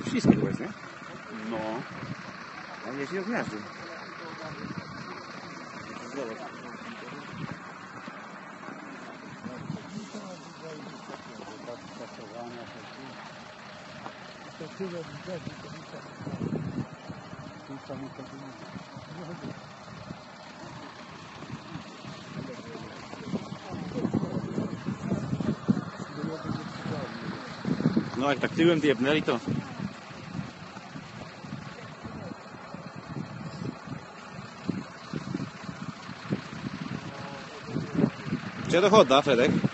śliskie to jest, nie? No. A nie się zmiażdży. No jak tak tyłem jebnęli to... Gdzie to chodda, Fredek?